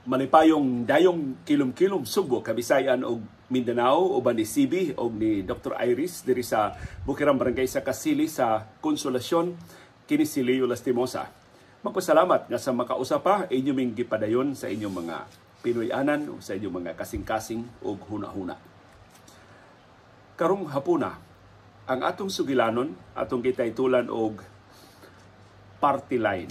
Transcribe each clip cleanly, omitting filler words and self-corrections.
malipayong dayong kilom-kilom Subo, Kabisayan o Mindanao o ni Sibi o ni Dr. Iris diri sa Bukirang Barangay sa Kasili sa Konsolasyon kini si Leo Lastimosa. Magpasalamat nga sa makausapa inyong gipadayon sa inyong mga Pinoyanan o sa inyong mga kasing-kasing o huna-huna. Karong hapuna, ang atong sugilanon, atong gitaytulan og party line.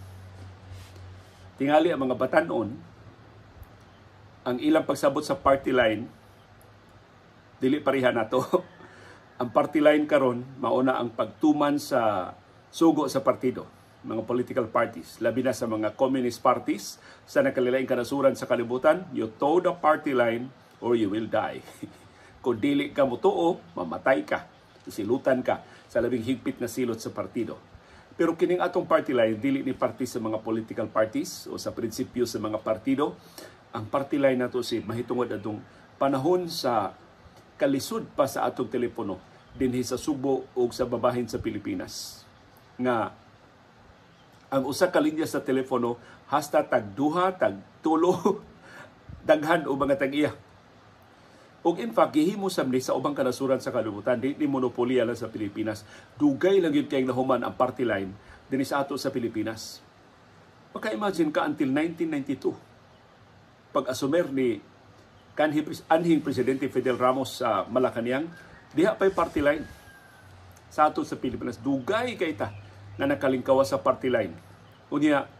Tingali ang mga batanon, ang ilang pagsabot sa party line, dili pareha nato. Ang party line karon mauna ang pagtuman sa sugo sa partido, mga political parties, labi na sa mga communist parties sa nakalilaing kanasuran sa kalibutan. You toe the party line or you will die. Kung dili ka mutuo, mamatay ka, silutan ka sa labing higpit na silot sa partido. Pero kining atong party line, dili ni party sa mga political parties o sa prinsipyo sa mga partido. Ang party line nato si mahitungod atong panahon sa kalisod pa sa atong telepono dinhi sa Subo o sa babahin sa Pilipinas. Nga ang usa ka linya sa telepono hasta tag duha, tag tulo, daghan o mga tag-iya. O in fact, gihimo samli sa ubang kanasuran sa kalibutan, di monopolya lang sa Pilipinas. Dugay lang yun kayong nahuman ang party line dinhi sa ato sa Pilipinas. Maka-imagine ka until 1992. Pag-asumer ni anhing Presidente Fidel Ramos sa Malacañang, diha pa'y party line sa ato sa Pilipinas. Dugay kay ta na nakalingkawa sa party line. Unya,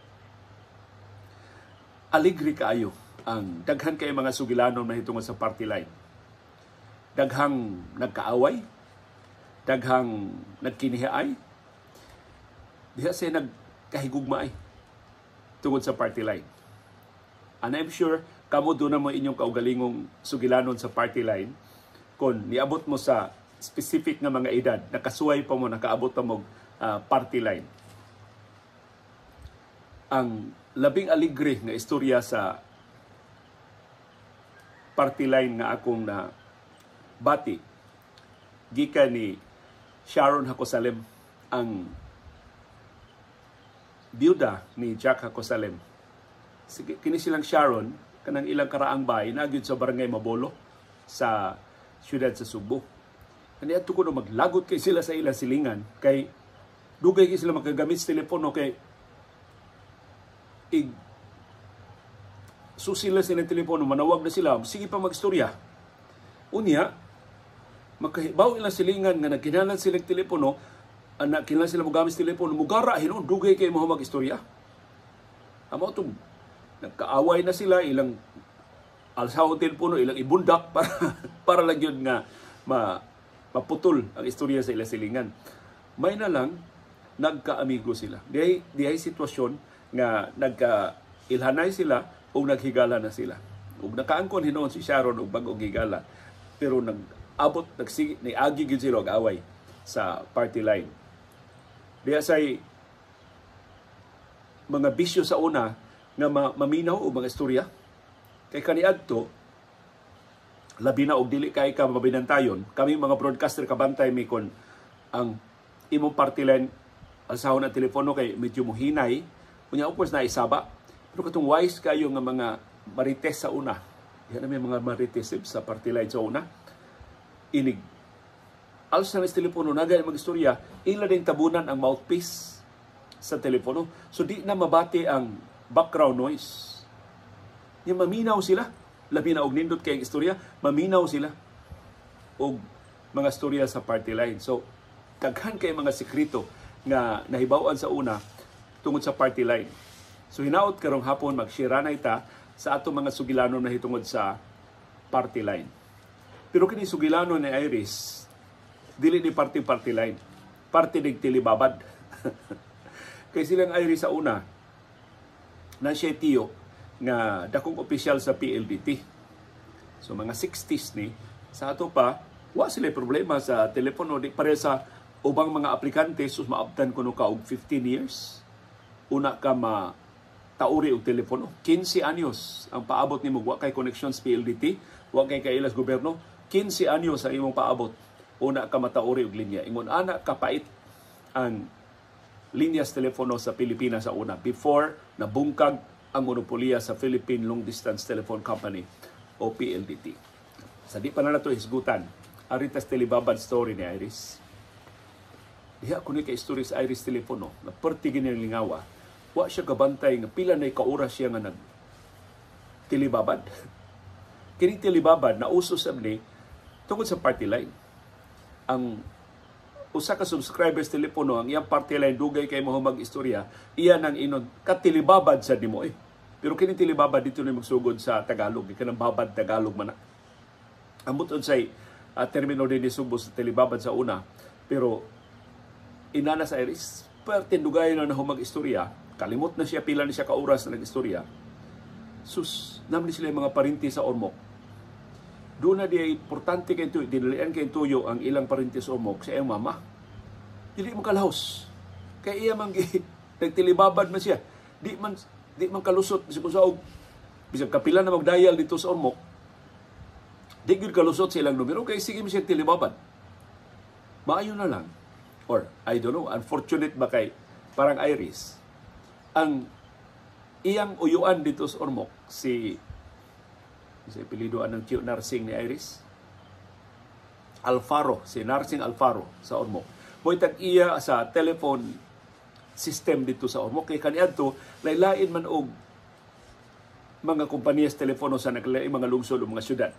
aligri kaayo ang daghan kay mga sugilanon na hitungod sa party line. Daghang nagkaaway, daghang nagkinihiay, diha siya nagkahigugmaay tungod sa party line. And I'm sure, kamo doon na mo inyong kaugalingong sugilanon sa party line, kung niabot mo sa specific nga mga edad, nakasuway pa mo, nakaabot pa mo party line. Ang labing aligre nga istorya sa party line nga akong na bati, gikan ni Sharon Hacosalem, ang biyuda ni Jack Hacosalem. Kini silang Sharon, kanang ilang karaang bahay, nagyod sa Barangay Mabolo sa siyudad sa Subo. Kani ato ko maglagot kay sila sa ilang silingan, kay dugay kay sila makagamit sa telepono, kay susila sila ng telepono, manawag na sila, sige pa magstorya. Unya, makahibaw ilang silingan nga nagkinalan silang telepono, kinalan sila magamit sa telepono, mugara, dugay kay mo mag-istorya. Amo itong nagkaaway na sila, ilang alsahon telepono, ilang ibundak para lang yun nga maputol ang istorya sa ilang silingan. May na lang, nagka-amigo sila. Dihay sitwasyon nga nagka-ilhanay sila o naghigala na sila. O nakaangkon hinoon si Sharon o bagong higala. Pero nag-abot, nag-agi gid sila og-away sa party line. Diya say mga bisyo sa una nga maminaw o mga istorya. Kay kaniadto, labi na og dili kay ka mabinantayon, kami mga broadcaster kabantay mi kon ang imong party line alsahon na telepono kay medyo muhinay, unya of course na isaba. Pero katong wise kayo nga mga marites sa una, yan na may mga marites sa party line sa una, inig alsa na sa telepono nagay mag-istorya, ila din tabunan ang mouthpiece sa telepono. So di na mabati ang background noise. Yung maminaw sila, labi na og nindot kay istorya, maminaw sila og mga istorya sa party line. So daghan kay mga sekreto nga nahibaw-an sa una tungod sa party line. So hinaot karong hapon mag-share na ita sa ato mga sugilanon na hitungod sa party line. Pero kini sugilanon ni Iris, dili ni party line. Party ning tilibabad. Kay silang Iris sa una, na siya tiyo nga dakong opisyal sa PLDT. So mga 60s ni, sa ato pa, wa sila problema sa telepono. Di pare sa ubang mga aplikante, sus maabtan ko no ka og 15 years. Una ka tauri og telepono. 15 anyos ang paabot ni mo, wa kay connections PLDT, wa kay kailas gobyerno. 15 anyos ang imong paabot. Una ka matauri og linya. Ingon ana kapait ang linyas telepono sa Pilipinas sa una before nabungkag ang monopolya sa Philippine Long Distance Telephone Company o PLDT. Sa di pa na nato hisgutan, aritas telebabad story ni Iris. Diha ko ni ka-story sa Iris telepono, na perti gini lingawa, wa siya kabantay nga pila na ika-oras siya nga nag-telebabad. Kini telebabad na uso sa ni tungod sa party line. Ang usa ka subscribers telepono, ang iyang party line dugay kay mo mag-istorya, iya nang inon katilibabad sa nimo eh. Pero kini tilibabad dito na magsugod sa Tagalog, kanang babad Tagalog man na. Ambot unsay termino din ni Subo sa telebabad sa una, pero inana sa Iris, pertin dugay na mag-istorya, kalimot na siya, pila na siya ka-oras na nag-istorya. Sus, naman sila yung mga parinti sa Ormoc. Doon na di importante kayo tuyo, dinalian kayo tuyo ang ilang parinti sa Ormoc sa iyang mama. Dili man kalahos. Kaya iya man nagtilibabad man siya. Di man kalusot, bisag kapila na mag-dial dito sa Ormoc, di gud kalusot sa ilang numero, kaya sige mo siya tilibabad. Maayo na lang. Or, I don't know, unfortunate ba kay parang Iris, ang iyang uyuan dito sa Ormoc, si apelidoan ng Tio Narsing ni Iris, Alfaro, si Narsing Alfaro sa Ormoc. Mo'y iya sa telephone system dito sa Ormoc. Kaya kaniadto, laylain man og mga kumpanyas telepono sa naglaing mga lungsod o mga syudad.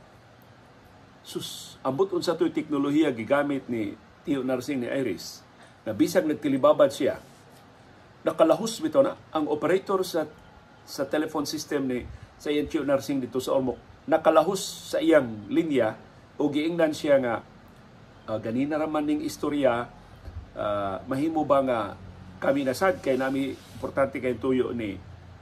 Sus, ambot unsa to'y teknolohiya gigamit ni Tio Narsing ni Iris, na bisag nagtilibabad siya, nakalahos bitaw na ang operator sa telephone system ni sa iyang Tio Narsing dito sa Ormoc, nakalahos sa iyang linya o giingnan siya nga ganina raman ning istorya, mahimo ba nga kami nasad kay nami importante kay tuyo ni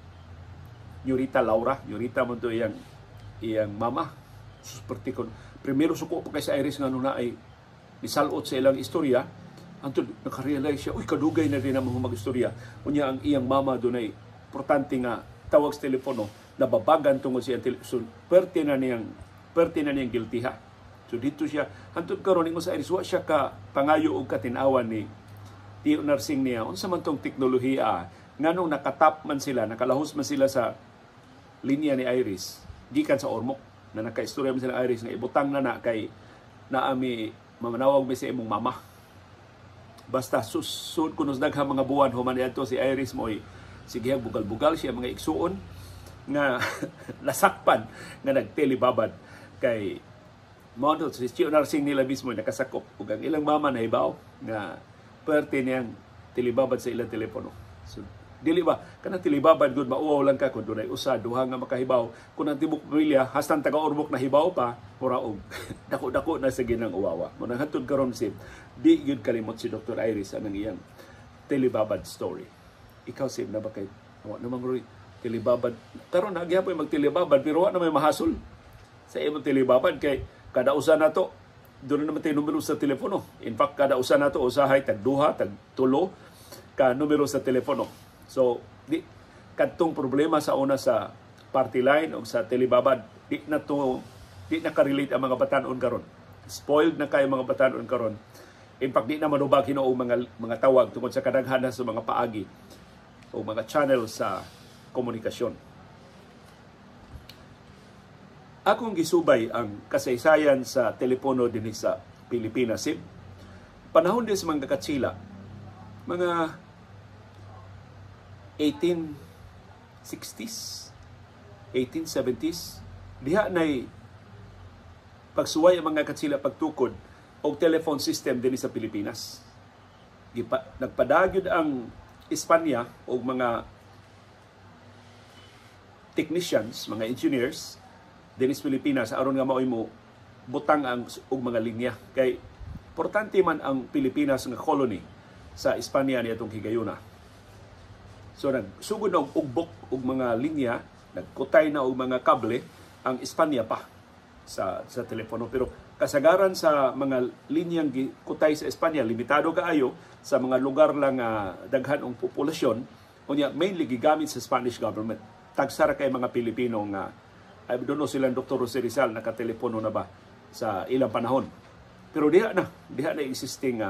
Yorita Laura, Yorita mo to iyang mama. Seperti kon primero suko pa kay sa Iris nga nuna ay nisalot sa ilang istorya, antod nakarealize siya, uy, kadugay na din ang mag-istorya. Unya ang iyang mama dunay importante nga tawag sa telepono, nababagan tungod siya so, perti na niyang guilty ha. So dito siya, antod karon ingon sa Iris, wa siya ka pangayo og katinawan ni Tio Narsing niya. Unsa man tong teknolohiya nganong nakatap man sila, nakalahos man sila sa linya ni Iris gikan sa Ormoc, na nakaistorya man sila Iris nga ibutang na kay naami mamanawag mi sa imong mama. Basta susud kunos daghang mga buwan human adto si Iris mo'y sige bugal-bugal siya mga igsuon nga nasakpan nga nagtelebabad kay modo si Tio Narsing nila mismo nakasakop ug ang ilang mama na hibaw nga perte niyang telebabad sa ilang telepono. So dili ba kanang telebabad gud mauwaw lang ka kun dunay usa duha nga makahibaw, kun ang tibok pamilya hastan taga Ormoc na hibaw pa mura og dako-dako na sa ginang uwawa. Mo nang hatud karon si di gyud kalimot si Dr. Iris ang iyang telebabad story. Ikaw sib na ba kay wa namang roy telebabad karon nagyapon magtelebabad pero wa na may mahasol sa imong telebabad kay kada usa nato doon naman tayo numero sa telepono. In fact, kada usa nato usahay tag duha, tag tulo ka numero sa telepono. So, di kadtong problema sa una sa party line o sa telebabad, di na ka-relate ang mga batanon karon. Spoiled na kay mga batanon karon. In fact, di na manubag hinuong mga tawag tungod sa kadaghanan sa mga paagi o mga channel sa komunikasyon. Akong gisubay ang kasaysayan sa telepono din sa Pilipinas. Panahon din sa mga katsila, mga 1860s, 1870s, diha na'y pagsuway ang mga katsila pagtukod o telephone system din sa Pilipinas. Nagpadagyod ang Espanya o mga technicians, mga engineers din sa Pilipinas aron nga maoy mo butang ang og mga linya kay importante man ang Pilipinas nga colony sa Espanya niadtong higayuna. So nagsugod na og ugbok og mga linya, nagkutay na og mga kable ang Espanya pa sa telepono, pero kasagaran sa mga linyang kutay sa Espanya limitado kaayo sa mga lugar lang daghan ang populasyon, unya mainly gigamit sa Spanish government. Tagsara kay mga Pilipino nga I don't know silang Dr. Jose Rizal nakatelepono na ba sa ilang panahon. Pero diha na existing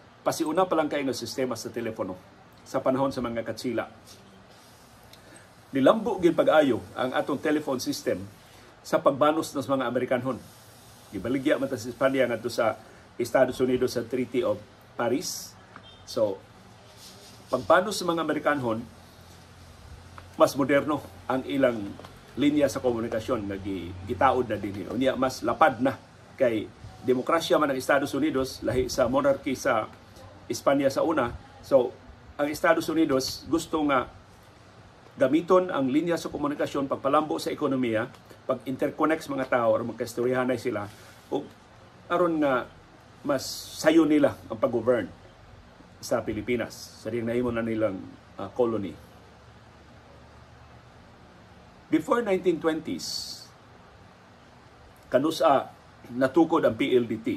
pasiuna pa lang kay nga sistema sa telepono sa panahon sa mga katsila. Nilambo gid pag-ayo ang atong telephone system sa pagbanos ng mga Amerikanhon. Gibaligya man ta sa Espanya ngadto sa Estados Unidos sa Treaty of Paris. So, pagbanos sa mga Amerikanhon, mas moderno ang ilang linya sa komunikasyon nga gitaod na dinhi. Unya mas lapad na kay demokrasya man ang Estados Unidos lahi sa monarchy sa Espanya sa una. So, ang Estados Unidos gusto nga gamiton ang linya sa komunikasyon pagpalambo sa ekonomiya, pag-interconnect sa mga tao or magkaistoryahanay sila o aron nga mas sayo nila ang pag-govern sa Pilipinas. Sa ring nahimo na nilang colony. Before 1920s, kanusa natukod ang PLDT.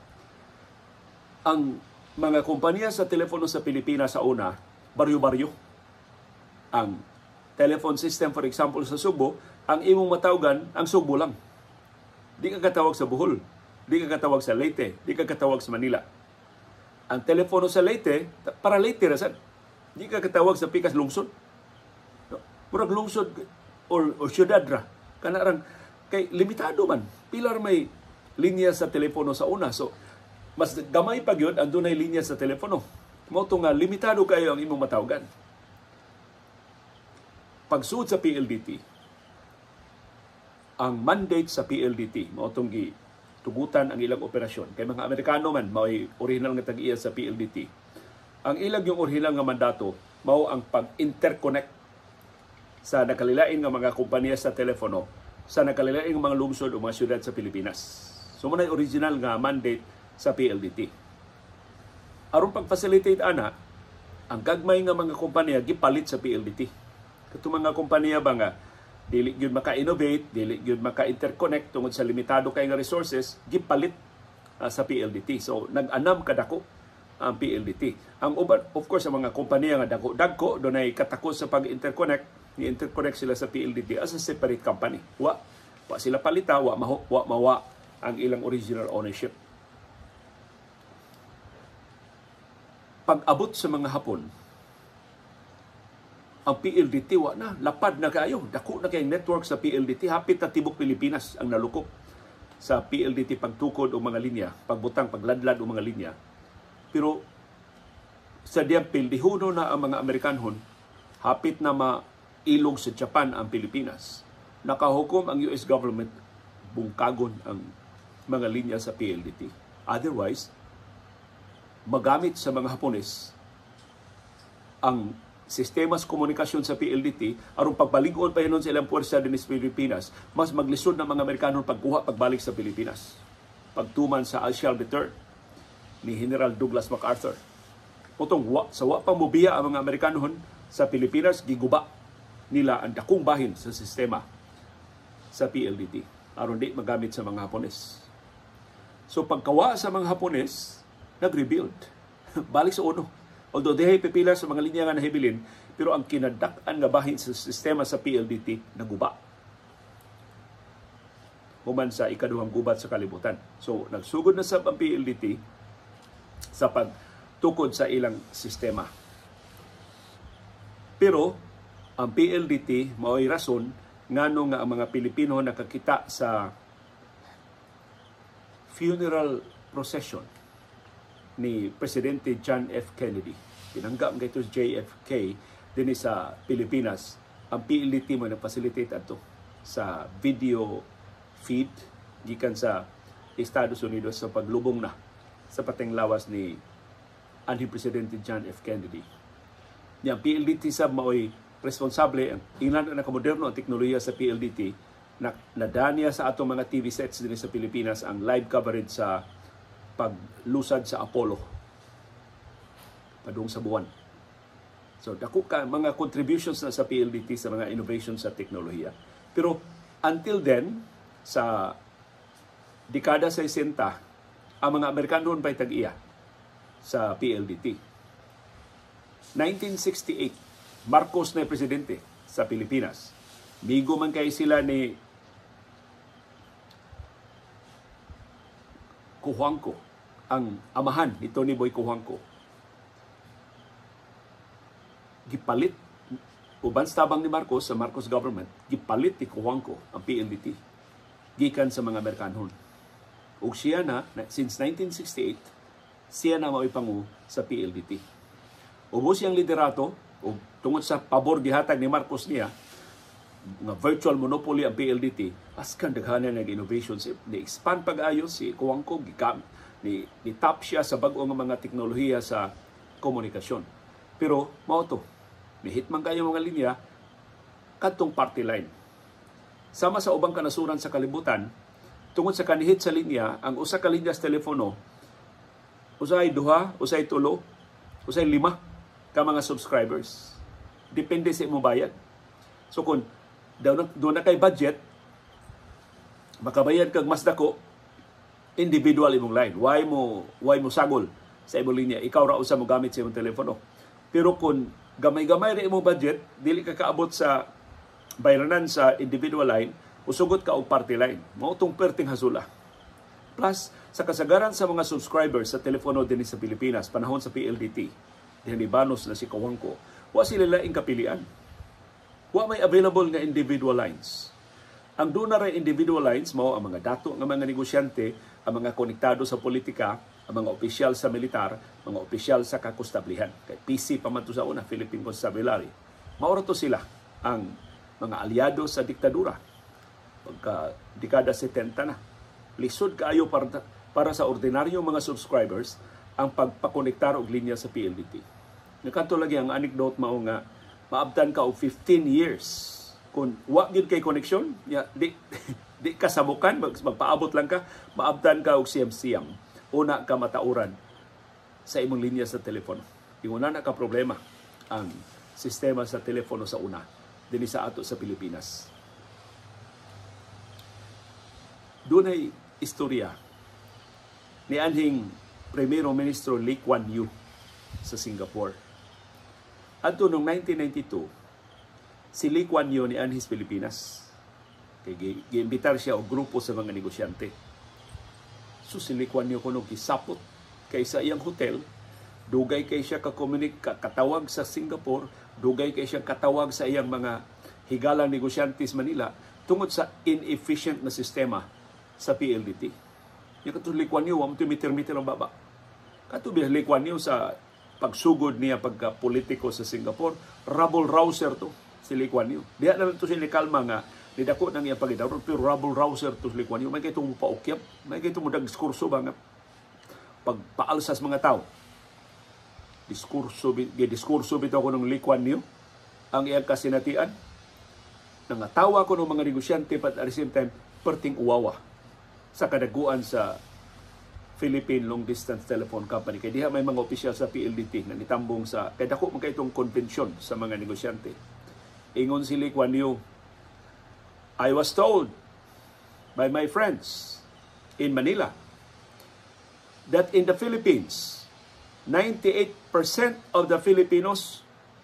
Ang mga kompanya sa telepono sa Pilipinas sa una, baryo-baryo. Ang telephone system, for example, sa Subo, ang imong matawgan, ang Subo lang. Di ka katawag sa Bohol, di ka katawag sa Leyte, di ka katawag sa Manila. Ang telepono sa Leyte, para Leyte rasan. Di ka katawag sa pikas lungsod. Murag lungsod o syudad ra. Kanarang kay limitado man. Pilar may linya sa telepono sa una. So, mas gamay pa gyud ang dunay linya sa telepono. Mao to nga limitado kayo ang imong matawgan. Pagsuod sa PLDT, ang mandate sa PLDT mao tong tugutan ang ilang operasyon. Kay mga Amerikano man may original nga tag-iya sa PLDT. Ang ilang yung original nga mandato mao ang pag-interconnect sa nakalilain nga mga kompanya sa telepono sa nakalilain nga mga lungsod o mga syudad sa Pilipinas. So manay original nga mandate sa PLDT. Aron pag-facilitate ana, ang gagmay nga mga kompanya gipalit sa PLDT. Kato mga kompanya ba nga dili gyud maka-innovate, dili gyud maka-interconnect tungod sa limitado kay nga resources, gipalit sa PLDT. So nag-anam kadako ang PLDT. Ang uban, of course, ang mga kompanya nga dagko dunay katakos sa pag-interconnect, ni-interconnect sila sa PLDT as a separate company. Wa sila palita, wa mawa ang ilang original ownership. Pag-abot sa mga Hapon, ang PLDT wa na, lapad na kayo. Dako na kayong network sa PLDT, hapit na tibok Pilipinas ang nalukop sa PLDT pagtukod o mga linya, pagbutang, pagladlad o mga linya. Pero sa diampil, dihuno na ang mga Amerikanhon, hapit na mailog sa Japan ang Pilipinas. Nakahukom ang US government, bungkagon ang mga linya sa PLDT. Otherwise, magamit sa mga Hapones ang sistema sa komunikasyon sa PLDT aron pagbalig-on pa hinon sa ilang puwersa din sa Pilipinas, mas maglisod ng mga Amerikano pagkuha pagbalik sa Pilipinas. Pagtuman sa I Shall Return ni General Douglas MacArthur. Utong sa wa pang mobiya ang mga Amerikano sa Pilipinas, giguba nila ang dakong bahin sa sistema sa PLDT aron di magamit sa mga Hapones. So pagkawa sa mga Hapones, nag-rebuild. Balik sa uno. Although dihay pipila sa mga linya nga nahibilin, pero ang kinadak-an nga bahin sa sistema sa PLDT naguba. Human sa ikaduhang gubat sa kalibutan. So nagsugod na sa PLDT sa pagtukod sa ilang sistema. Pero ang PLDT mao'y rason ngano nga ang mga Pilipino nakakita sa funeral procession ni Presidente John F. Kennedy. Tinanggap nga ito JFK din sa Pilipinas. Ang PLDT mo na-facilitate ato sa video feed gikan sa Estados Unidos sa paglubong na sa pateng lawas ni anhi Presidente John F. Kennedy. Yang PLDT sab mao'y responsable ang ilan na moderno ang teknolohiya sa PLDT na nadaniya sa atong mga TV sets din sa Pilipinas ang live coverage sa paglusad sa Apollo padung sa buwan. So dako ka mga contributions na sa PLDT sa mga innovations sa teknolohiya. Pero until then, sa dekada 60, ang mga Amerikano pa'y tag-iya sa PLDT. 1968, Marcos na presidente sa Pilipinas. Migo man kay sila ni Cojuangco, ang amahan ni Tony Boy Cojuangco. Gipalit Uban sa tabang ni Marcos sa Marcos government, gipalit ni Cojuangco ang PLDT gikan sa mga Amerikanhon. Ug siya na since 1968 siya na mao'y pangu sa PLDT. Ubos siyang liderato ug tungod sa pabor gihatag ni Marcos niya nga virtual monopoly ang PLDT, askan daghanan nga innovations ni expand pag-ayo si Cojuangco ni top siya sa bag-o nga mga teknolohiya sa komunikasyon. Pero mao to, nihitman kayo mga linya kadtong party line. Sama sa ubang kanasuran sa kalibutan, tungod sa kanihit sa linya, ang usa ka linya sa telepono, usay duha, usay tulo, usay lima ka mga subscribers. Depende sa imong bayad. So kung doon na kay budget, makabayad kag mas dako, individual imong line. Why mo sagol sa imong linya? Ikaw ra usa mo gamit sa imong telepono. Pero kung gamay-gamay ra imong budget, dili ka kaabot sa bayranan sa individual line, usugot ka og party line. Mao tong perting hasula. Plus, sa kasagaran sa mga subscribers sa telepono din sa Pilipinas, panahon sa PLDT, dinibanos na si Cojuangco, wa sila laing kapilian. Wa may available nga individual lines. Ang doon na rin individual lines, mao ang mga dato ng mga negosyante, ang mga konektado sa politika, ang mga opisyal sa militar, mga opisyal sa kakustablihan. Kay PC pa man to sa una, Philippine Constabulary. Maura to sila ang mga aliado sa diktadura. Pagka dekada 70 na. Lisod kaayo para sa ordinaryong mga subscribers ang pagpakonektar og linya sa PLDT. Nakanto lagi ang anecdote mao nga maabtan ka og 15 years kung wa gyud kay connection di ka sabukan magpaabot lang ka maabtan ka og siyam una ka matauran sa imong linya sa telepono. Inguna na ka problema ang sistema sa telepono sa una dinhi sa ato sa Pilipinas. Dunay istorya ni anhing Primero Ministro Lee Kuan Yew sa Singapore. Adto noong 1992, si Lee Kuan Yew ni anhis Pilipinas. Kaya giimbitar siya o grupo sa mga negosyante. So si Lee Kuan Yew kuno gisapot kay sa iyang hotel, dugay kay siya katawag sa Singapore, dugay kay siya katawag sa iyang mga higalang negosyantes Manila tungod sa inefficient na sistema sa PLDT. Yung katong Lee Kuan Yew, wamo meter-meter ang baba. Katong Lee Kuan Yew sa pagsugod niya pagka-politiko sa Singapore, rabble-rouser to si Lee Kuan Yew. Diya na lang to siya kalma nga, nidako ng iyang pagidawron, pero rabble-rouser to si Lee Kuan Yew. May kaitong paukyap, may kaitong mudag diskurso ba nga pagpaalsas mga tao. Diskurso bitaw ko ng Lee Kuan Yew, ang iyang kasinatian. Nangatawa ko ng mga negosyante, but at the same time, perting uwawa sa kadaguan sa Philippine Long Distance Telephone Company. Kaya diha may mga opisyal sa PLDT na nitambong sa, kaya dako man itong konvensyon sa mga negosyante. Ingon si Lee Kuan Yew, I was told by my friends in Manila that in the Philippines, 98% of the Filipinos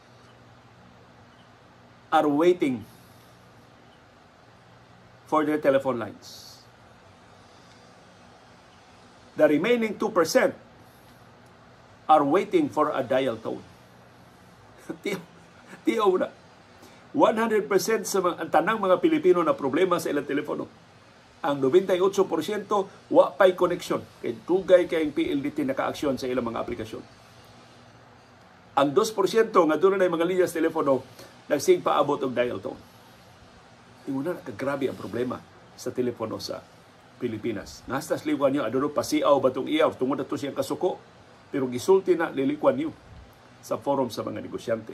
are waiting for their telephone lines. The remaining 2% are waiting for a dial tone. Tiyaw na. 100% sa ang tanang mga Pilipino na problema sa ilang telepono. Ang 98% wa pay connection. Kaya dugay kayong PLDT naka-aksyon sa ilang mga aplikasyon. Ang 2% nga doon na mga linya sa telepono nagsig paabot og dial tone. Inguna na kagrabe ang problema sa telepono sa Pilipinas. Nastas Lee Kuan Yew, adoro pasiaw batong iyaw, tungod na to siyang kasuko, pero gisulti na Lee Kuan Yew sa forum sa mga negosyante.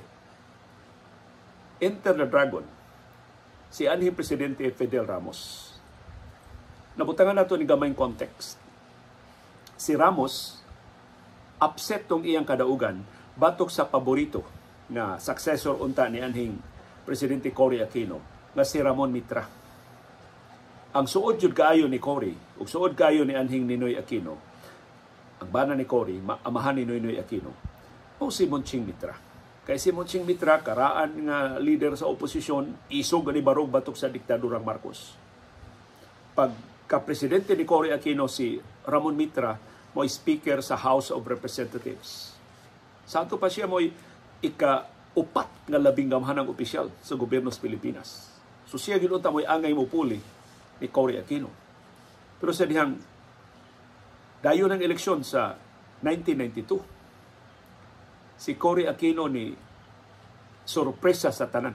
Enter the dragon, si anhing Presidente Fidel Ramos. Nabutangan nato ni gamayng context. Si Ramos, upset tong iyang kadaugan, batok sa paborito na successor unta ni anhing Presidente Cory Aquino, nga si Ramon Mitra. Ang suod jud kaayo ni Cory, ug suod kaayo ni anhing Ninoy Aquino, ang bana ni Cory, amahan ni Ninoy Aquino, o si Monching Mitra. Kay si Monching Mitra, karaan nga leader sa oposisyon, isog ni barog batok sa diktadurang Marcos. Pagka-presidente ni Cory Aquino, si Ramon Mitra, mo'y speaker sa House of Representatives. Sa ato pa siya mo'y upat nga labing gamhanang opisyal sa gobyerno sa Pilipinas. So siya ginunta mo'y angay mo puli ni Cory Aquino. Pero sa dihang dayo ng eleksyon sa 1992, si Cory Aquino ni sorpresa sa tanan.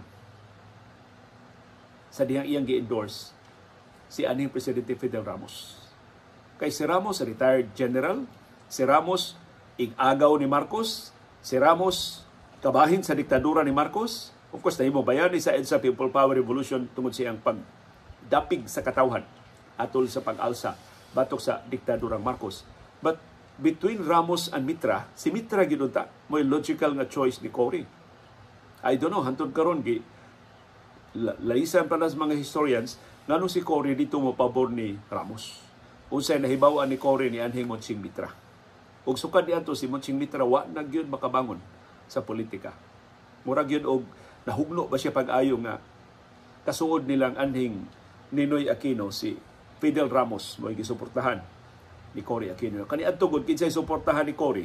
Sa dihang iyang gi-endorse si anhing Presidente Fidel Ramos. Kay si Ramos, retired general. Si Ramos, ig-agaw ni Marcos. Si Ramos, kabahin sa diktadura ni Marcos. Of course, nahimo bayani sa EDSA People Power Revolution tungod siyang pagdapig sa katawhan atol sa pag-alsa batok sa diktadurang Marcos. But between Ramos and Mitra, si Mitra ginunta mo logical nga choice ni Cory. I don't know, hantod karon gi laisan pa nas mga historians ngano si Cory dito mo pabor ni Ramos. Unsay nahibaw-an ni Cory ni anhing Monching Mitra. Ug sukad diadto si Monching Mitra wa na gyud makabangon sa politika. Murag yun og nahugno ba siya pag-ayo nga kasuod nilang anhing Ninoy Aquino si Fidel Ramos mo gisuportahan ni Cory Aquino. Kaniadto gud kinsay suportahan ni Cory.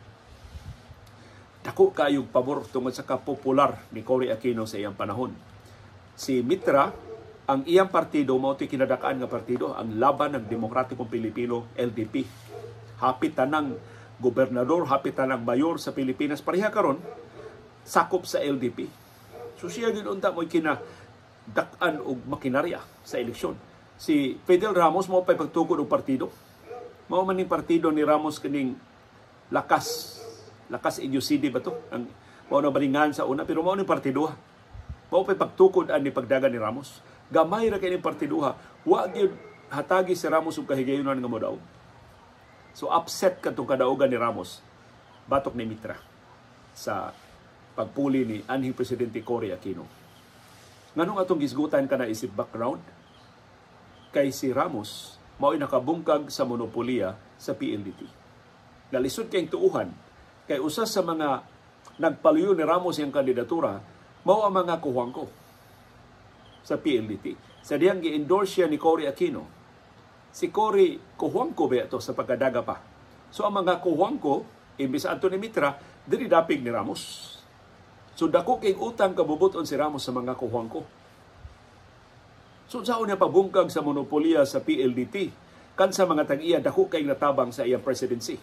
Dako kayong pabor tungod sa kapopular ni Cory Aquino sa iyang panahon. Si Mitra, ang iyang partido mao ti kinadakaan nga partido, ang Laban ng Demokratikong Pilipino, LDP. Hapit tanang gobernador, hapit tanang mayor sa Pilipinas pareha karon sakop sa LDP. So siya ginunta mo kinadak-an og makinarya sa eleksyon. Si Fidel Ramos mao pay pagtukod og partido. Mao man ning partido ni Ramos kining Lakas Inyusidi ba to? Ang mao na balingan sa una pero mao ning partido. Mao pay pagtukod ani pagdagan ni Ramos. Gamay ra kay ning partido. Wa gyud hatagi si Ramos og kahigayonan nga modaog. So upset katong kadaugan ni Ramos batok ni Mitra sa pagpuli ni anhing Presidente Cory Aquino. Nganong atong gisgutan ka na isip background? Kay si Ramos mao'y nakabungkag sa monopolya sa PLDT. Nalisod kayong tuuhan, kay usas sa mga nagpaluyo ni Ramos yung kandidatura, mao ang mga kuhangko sa PLDT. Sa diyang gi-endorse siya ni Cory Aquino, si Cory kuhangko ba ito sa pagkadaga pa. So ang mga kuhangko, imbis ato ni Mitra, diri dapig ni Ramos. So dako kay utang kabubuton si Ramos sa mga kuhangko. So saan niya pabungkag sa monopolya sa PLDT kan sa mga tag-iya dako kay natabang sa iyang presidency.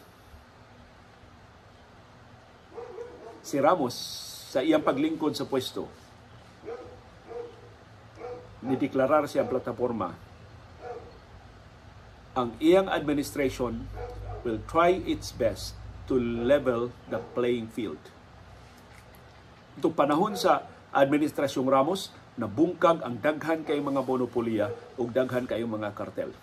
Si Ramos sa iyang paglingkod sa pwesto nideklarar siya ang plataporma ang iyang administration will try its best to level the playing field. Itong panahon sa administrasyong Ramos, nabungkag ang daghan kay mga monopolya o daghan kay mga kartel.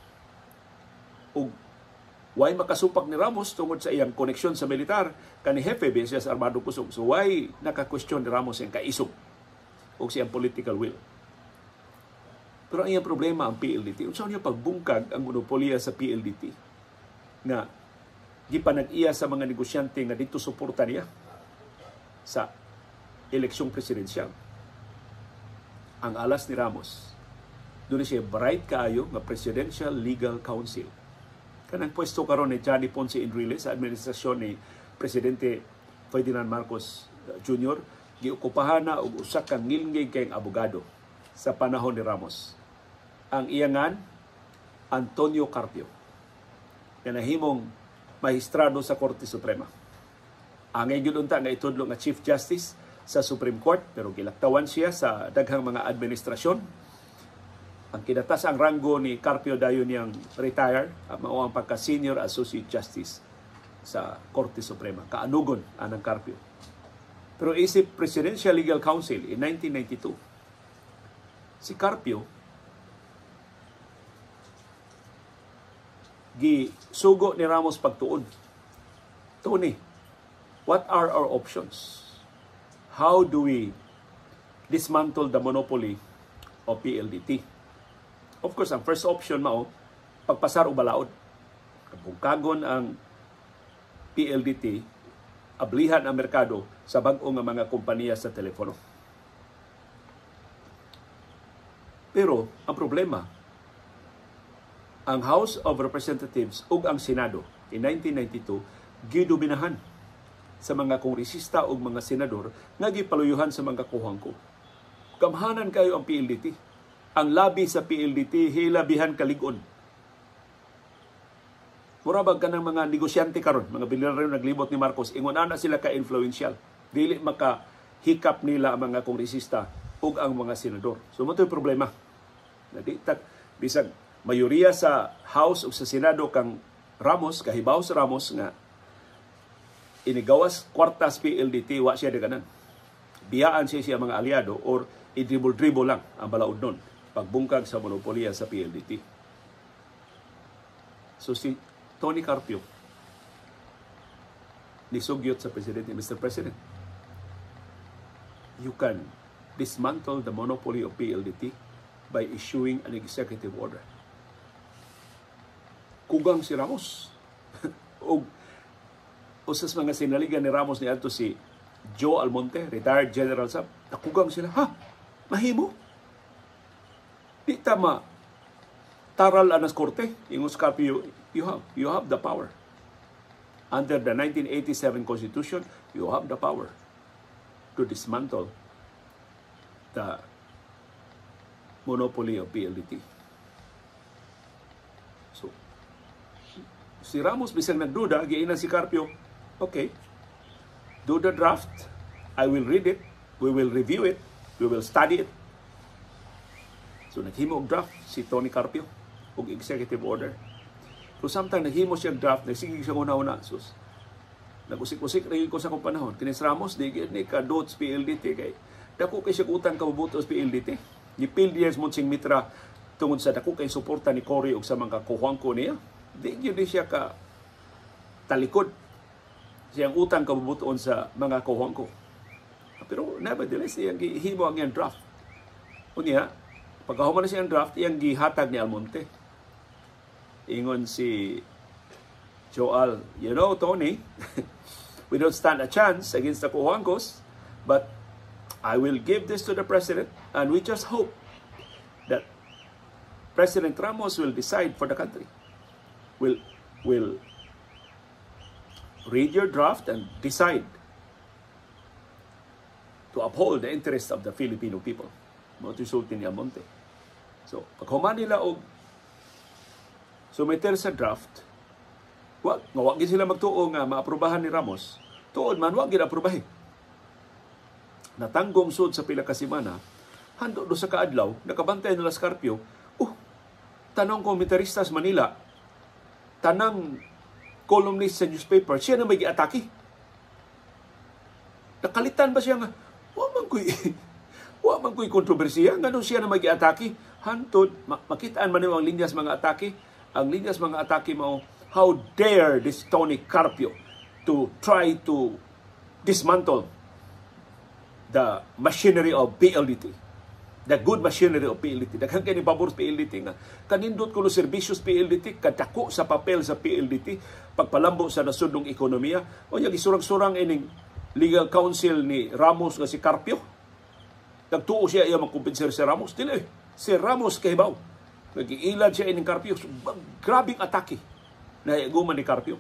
O why makasupak ni Ramos tungod sa iyang koneksyon sa militar, kani Jefe Besias Armado Kusog. So why naka-question ni Ramos yung kaisog o siyang political will. Pero ang iyang problema ang PLDT. Unsa niya pagbungkag ang monopolya sa PLDT nga gipanag-iya sa mga negosyante nga dito suporta niya sa eleksyong presidensyal. Ang alas ni Ramos, doon siya bright kaayo nga Presidential Legal Council. Kanang pwesto karon ni Johnny Ponce Enrile sa administrasyon ni Presidente Ferdinand Marcos Jr. Giukupahan na og usa ka ngilngig kay abogado sa panahon ni Ramos. Ang iyangan, Antonio Carpio, na nahimong mahistrado sa Korte Suprema. Angay gyud unta nga itudlo nga Chief Justice sa Supreme Court, pero gilaktawan siya sa daghang mga administrasyon. Ang kinatas ang ranggo ni Carpio dayon niyang retire, mao ang pagka-Senior Associate Justice sa Korte Suprema. Kaanugon anang Carpio. Pero isip Presidential Legal Council in 1992, si Carpio gisugo ni Ramos pagtuon. Tuni, what are our options? How do we dismantle the monopoly of PLDT? Of course, ang first option mao pagpasar o balaod. Bungkagon ang PLDT, ablihan ang merkado sa bag-o nga mga kompanya sa telepono. Pero ang problema, ang House of Representatives ug ang Senado in 1992 gidominahan sa mga kongresista o mga senador nga gipaluyuhan sa mga kuhangko. Kamhanan kayo ang PLDT. Ang labi sa PLDT hilabihan kalig-on. Murabag ka ng mga negosyante karon, mga bilyonaryo naglibot ni Marcos, ingon ana sila ka-influential. Dili makahikap nila ang mga kongresista ug ang mga senador. So mo problema. Bisag mayoriya sa House o sa Senado kang Ramos, kahibaw sa Ramos nga inigawas kwartas PLDT, wa siya daganan. Biyaan siya mga aliado or i-dribble-dribble lang ang balaod nun pagbungkag sa monopolya sa PLDT. So si Tony Carpio nisugyot sa Presidente, Mr. President, you can dismantle the monopoly of PLDT by issuing an executive order. Kugang si Ramos. o usas mga sinaligan ni Ramos ni adto si Joe Almonte, retired general sab. Nakugang sila, ha? Mahimo? Di tama. Taral anas korte, ingos Carpio, you have the power. Under the 1987 Constitution, you have the power to dismantle the monopoly of PLDT. So, si Ramos bisang nagduda, giinan si Carpio, okay, do the draft, I will read it, we will review it, we will study it. So, naghimo og draft si Tony Carpio og executive order. So, samtang naghimo siya draft, nagsige siya una-una. So, nag-usik-usik rin ko sa kong panahon. Kinis Ramos, di ka-dots PLDT kay dako kay siya utang kabubutos PLDT. Gipil diya sa Monsing Mitra tungod sa dako kay suporta ni Cory ug sa mga kuhangko niya. Di yun siya ka talikod siyang utang kabubuton sa mga kuhangko. Pero nevertheless, iyang gihimo ang iyang draft. Unya, pagkahuman na siyang draft, iyang gihatag ni Almonte. Ingon si Joel, you know, Tony, we don't stand a chance against the Kuhangkos, but I will give this to the President, and we just hope that President Ramos will decide for the country. Will read your draft and decide to uphold the interests of the Filipino people. Matusulti ni Almonte. So, paghuman nila og sumiter sa draft, wag gid sila magtuo nga maaprubahan ni Ramos. Tuod man wag gid aprubahin. Natanggong sud sa pila ka semana, hando do sa kaadlaw, nakabantay nila sa Carpio. Tanong komentaristas Manila, tanang columnist sa newspaper, siya na may giatake. Nakalitan ba siya nga, wa man ko'y kontrobersiya, ngano siya na may giatake? Hantod, makitaan man ang linyas mga atake. Ang linyas mga atake mo, how dare this Tony Carpio to try to dismantle the machinery of PLDT. The good machinery of PLDT. Daghang kay ni pabor sa PLDT nga kanindot kuno serbisyos PLDT, kadako sa papel sa PLDT, pagpalambo sa nasudnong ekonomiya. O yung isurang-surang ining legal counsel ni Ramos nga si Carpio. Nagtuo siya iya magkumpensar si Ramos. Dili, si Ramos kahibaw. Nag-iilad siya ining Carpio. Grabing atake na iguman ni Carpio.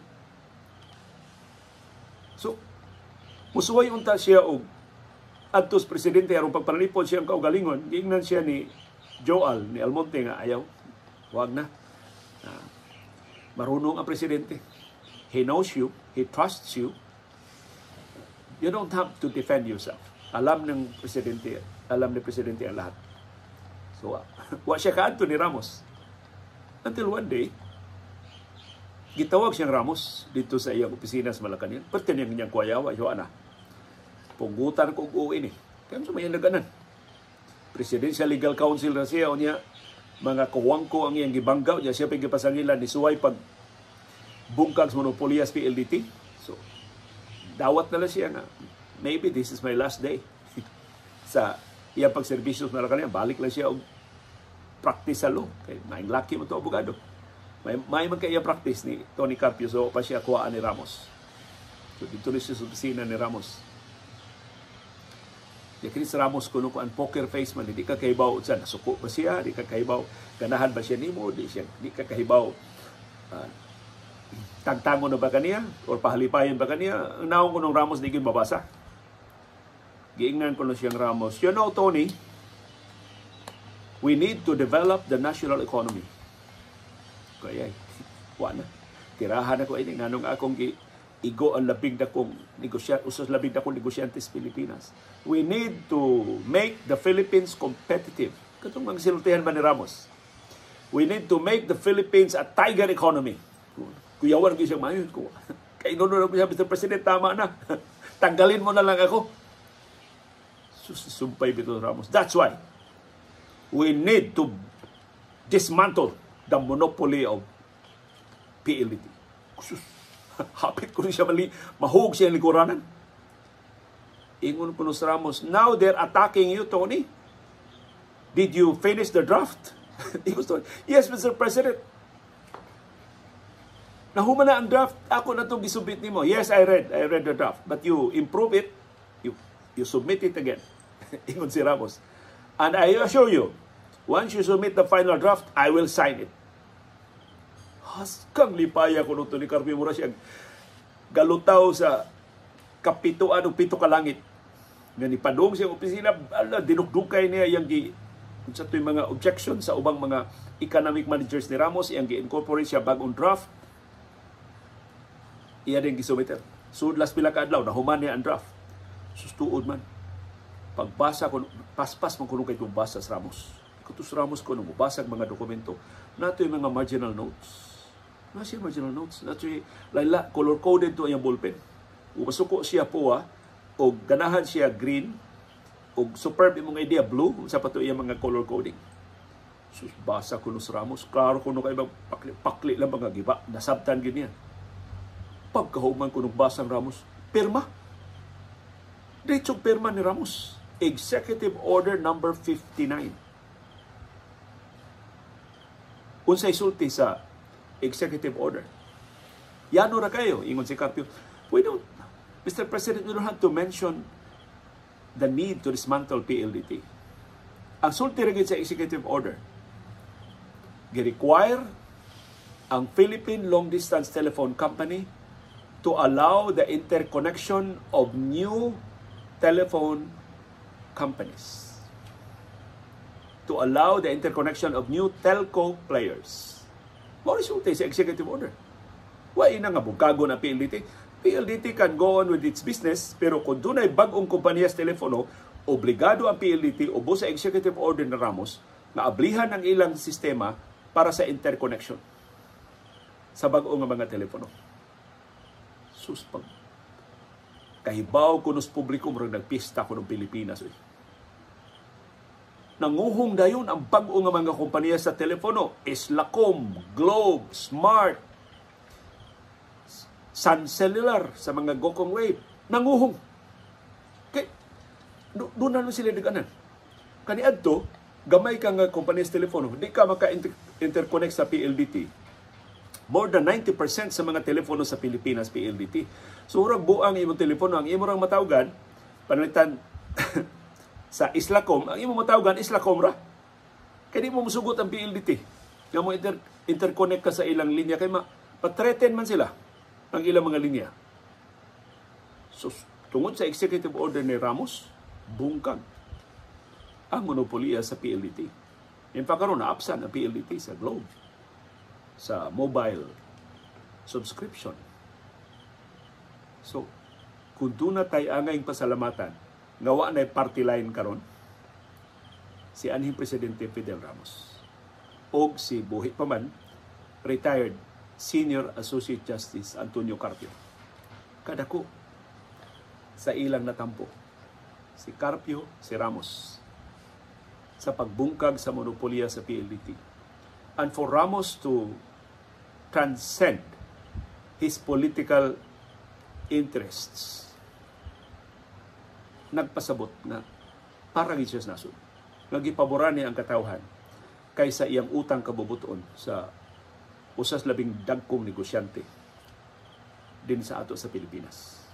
So, musuway unta siya og adtos presidente aron pagpalipod siya ang kaugalingon, giingnan siya ni Joel, ni Almonte nga ayaw. Wag na. Marunong ang presidente. He knows you. He trusts you. You don't have to defend yourself. Alam ni presidente ang lahat. So, wa siya kaadto ni Ramos. Until one day, gitawag siyang Ramos dito sa iyang opisina sa Malacañang. Pati niyang kuyawa, Joanna. Punggutan ko uwi ni. Kaya sa may naganan. Presidential Legal Counsel na siya. O niya, mga kuwangko ang iyang gibanggaw. Niya siya pagipasangilan ni Suway pag bungkag sa monopolyas PLDT. So, dawat na lang siya na maybe this is my last day. Sa iyang pagservisyo sa Malacañang, balik lang siya og practice sa law. Kaya maing lucky mo ito, abogado. May man kaya practice ni Tony Carpio. So, pa siya kuhaan ni Ramos. So, dito na siya sa opisina ni Ramos. Kaya sa Ramos kuno ko ang poker face man, di ka kahibaw sa nasuko ba siya, di ka kahibaw ganahan ba siya nimo, di ka kahibaw tagtangon na ba kaniya or pahalipayan ba kaniya, ang naong ko ng Ramos di gyud mabasa. Giingnan ko na siyang Ramos, you know, Tony, we need to develop the national economy. Kaya, wala. Tirahan ako ini nganong akong igo ang labing dakong usas labing dakong negosyante sa Pilipinas. We need to make the Philippines competitive. Katong mga silutihan ba ni Ramos? We need to make the Philippines a tiger economy. Kuyawan ko siyang mayon ko. Kaya inuno ko siya, Mr. President, tama na. Tanggalin mo na lang ako. Sumpay bito Ramos. That's why we need to dismantle the monopoly of PLDT. Hapit ko rin siya mahug siya ang likuranan. Ingon ko sa Ramos, now they're attacking you, Tony. Did you finish the draft? Yes, Mr. President. Nahuman na ang draft. Ako na itong gisubmit nimo. Yes, I read the draft. But you improve it. You submit it again. Ingon si Ramos. And I assure you, once you submit the final draft, I will sign it. Haskang lipaya ko nito ni Carpio Mura siyang galutaw sa kapituan o pito ka langit. Nga ni padung siyang opisina, dinukdukay niya yung sa mga objection sa ubang mga economic managers ni Ramos, yung gi-incorporate siya bagong draft. Iya din gisubmit. So, last pila ka adlaw, nahuman niya ang draft. Sustuod man. Pagbasa ko, paspas man ko nung kay basa sa Ramos. Kutus Ramos ko nung mabasag mga dokumento. Nato yung mga marginal notes. Nasa yung marginal notes. Nato yung layla, color-coded to yung ballpen. Umasuko siya po o ganahan siya green, o superb yung mga idea blue, sa pato yung mga color coding. Sus, basa ko nung sa Ramos. Klaro ko nung kaibang pakli lang mga giba. Nasabtan ganyan. Pagkahuman ko nung basang Ramos, pirma. Diretsong pirma ni Ramos. Executive Order number 59. Unsay sulti sa Executive Order. Yano ra kayo, ingon si Carpio. Mr. President, we don't have to mention the need to dismantle PLDT. Ang sulti rin sa Executive Order, gi-require ang Philippine Long Distance Telephone Company to allow the interconnection of new telephone companies. To allow the interconnection of new telco players. Mo resulta sa executive order. Wa ina nga bukago na PLDT. PLDT can go on with its business, pero kung dunay bag-ong kompanya sa telepono, obligado ang PLDT ubo sa executive order na Ramos na ablihan ang ilang sistema para sa interconnection sa bag-ong mga telepono. Suspang. Kahibaw ko nos publiko murag nagpista ko ng Pilipinas. Nanguhong dayon ang bag-o nga mga kompanya sa telepono. Islacom, Globe, Smart, Sun Cellular sa mga Gokong Wave. Nanguhong. Kay, doon na sila nag-anan. Kaniadto, gamay ka nga kompanya sa telepono, hindi ka maka-interconnect sa PLDT. More than 90% sa mga telepono sa Pilipinas, PLDT. So, urag buang imong telepono, ang imong matawgan, panalitan sa Islacom, ang imong matawgan, Islacom ra. Kaya di mo musugot ang PLDT. Nga mo interconnect ka sa ilang linya, kaya patreten man sila ang ilang mga linya. So, tungod sa executive order ni Ramos, bungkag ang monopolya sa PLDT. In fact, karon naapsan ang PLDT sa Globe, sa mobile subscription. So, kung doon na tayo angayang pasalamatan, ngawa na party line karon si anhing Presidente Fidel Ramos o si buhi pa man retired Senior Associate Justice Antonio Carpio. Kadako sa ilang natampo si Carpio, si Ramos sa pagbungkag sa monopolya sa PLDT. And for Ramos to transcend his political interests, nagpasabot na parang siya nasod. Nagipaboran niya ang katawhan kaysa iyang utang kabubuton sa usas labing dagkong negosyante din sa ato sa Pilipinas.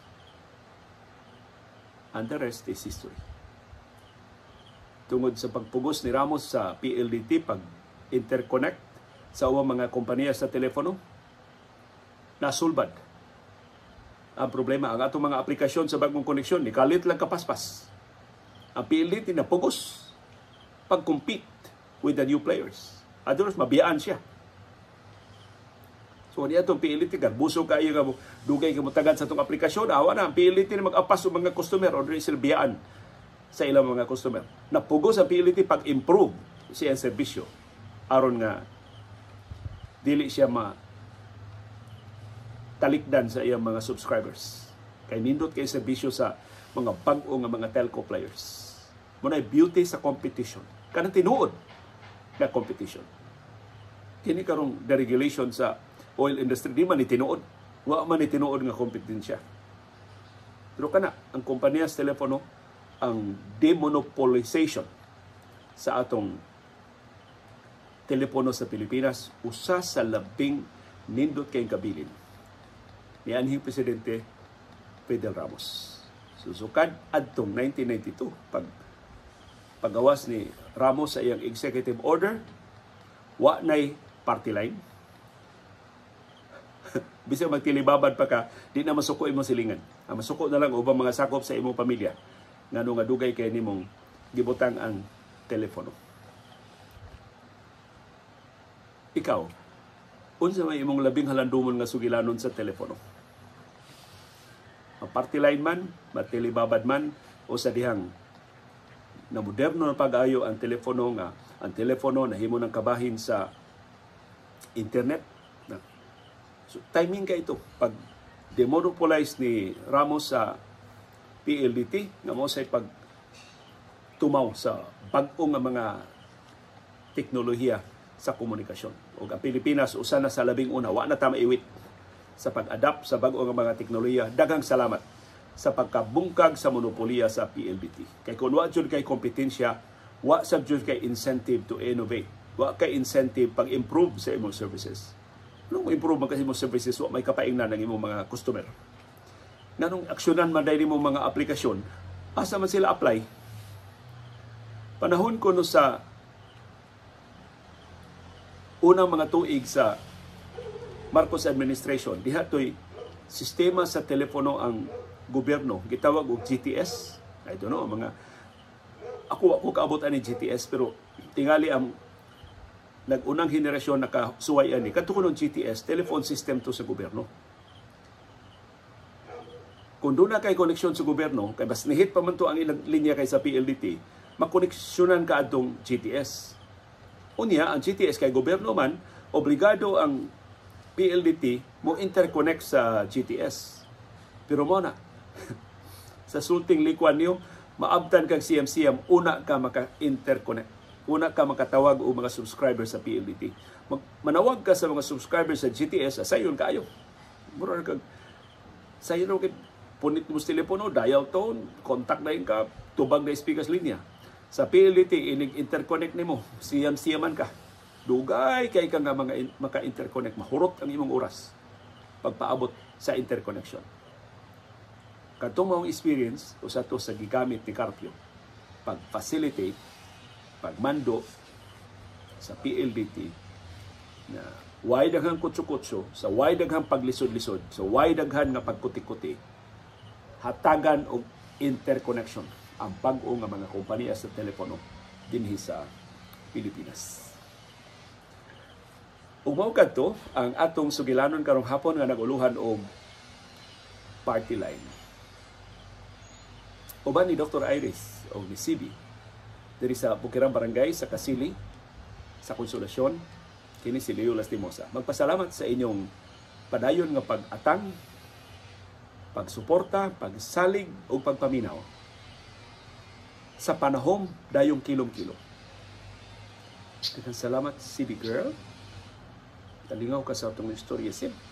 And the rest is history. Tungod sa pagpugos ni Ramos sa PLDT, pag interconnect sa mga kompanya sa telepono, nasulbad. Ang problema, ang atong mga aplikasyon sa bagong koneksyon, nikalit lang kapaspas. Ang PLDT na pugos pag-compete with the new players. Adoros, mabiyaan siya. So, niya itong PLDT, garbuso kayo nga mo, dugay ka mo tagad sa itong aplikasyon, awa na, ang PLDT na mag-apas sa mga customer, o rin sila biyaan sa ilang mga customer. Napugos ang PLDT pag-improve siya ang serbisyo. Aron nga, dili siya talikdan sa iyang mga subscribers. Kay nindot kay serbisyo sa mga bag-o nga mga telco players. Muna'y beauty sa competition. Kanang tinuod na competition. Kini karong deregulation sa oil industry, di man ni tinuod. Wa man ni tinuod nga kompetensya. Pero kana, ang kumpanya sa telepono, ang demonopolization sa atong telepono sa Pilipinas, usa sa labing nindot kay kabilin ni anhing Presidente Fidel Ramos. Susukad adtong 1992 pagawas ni Ramos sa iyang executive order, wa nay party line. Bisag magtilibabad pa ka, di na masuko imong silingan. Ang masuko na lang ubang mga sakop sa imong pamilya ngano nga dugay kay nimong gibutang ang telepono. Ikaw, unsa may imong labing halandumon nga sugilanon sa telepono? Ang party line man, matilibabad man, o sa dihang na moderno na pag-ayo ang telepono nahimo ng kabahin sa internet. So, timing ka ito. Pag demonopolize ni Ramos sa PLDT, nga mo say pag tumaw sa bag-o nga mga teknolohiya sa komunikasyon. O ang Pilipinas, usa na sa labing una, wa na ta maiwit sa pag-adapt sa bag-o nga mga teknolohiya. Daghang salamat sa pagkabungkag sa monopolya sa PLDT. Kay kung wa jud kay kompetensya, wa sab jud kay incentive to innovate. Wa kay incentive pag-improve sa imong services. Nung improve man kasi imong services, wa may kapaingnan ng imong mga customer. Nanong aksyonan man dahil imong mga aplikasyon, asa man sila apply? Panahon ko no sa unang mga tuig sa Marcos administration, diha to'y sistema sa telepono ang gobyerno, gitawag og GTS. I don't know, ako kaabot ani GTS, pero tingali ang nag-unang henerasyon nakasuway ani. Kadto kuno GTS, telephone system to sa gobyerno. Kung doon na kay koneksyon sa gobyerno, kay bas nihit pa man to ang ilang linya kay sa PLDT, makoneksyonan ka atong GTS. Unya, ang GTS kay gobyerno man, obligado ang PLDT mo interconnect sa GTS. Pero mo na, sa sulting likuan niyo, maabtan kang CMCM, una ka maka-interconnect. Una ka makatawag o mga subscribers sa PLDT. Manawag ka sa mga subscribers sa GTS, sayon kayo. Mura kag sayon kay punit mo sa telepono, dial tone, contact na ka, tubag na speakers linya. Sa PLDT, inig-interconnect nimo, CMCM-an ka. Dugay kay ka nga maka-interconnect, mahurot ang imong oras pagpaabot sa interconnection. Katong maong experience, usa to sa gigamit ni Carpio, pag-facilitate, pagmando sa PLDT na way daghang kutso-kutso, sa way daghang paglisod-lisod, sa way daghang nga pagkuti-kuti, hatagan og interconnection ang bag-o nga mga kompanya sa telepono dinhi sa Pilipinas. Ug mao kadto ang atong sugilanon karong hapon nga naguluhan og party line. Uban ni Dr. Iris o ni CB diri sa Bukirang Barangay sa Kasili sa Konsolasyon, kini si Leo Lastimosa. Magpasalamat sa inyong padayon nga pag-atang, pagsuporta, pagsalig o pagpaminaw sa panahon dayong kilom-kilo. Salamat, CB Girl. Talingaw ka sa itong istorya, Sim.